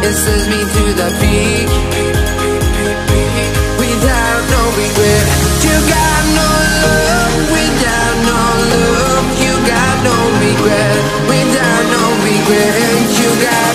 It sends me to the peak without no regret. You got no love without no love. You got no regret without no regret. You got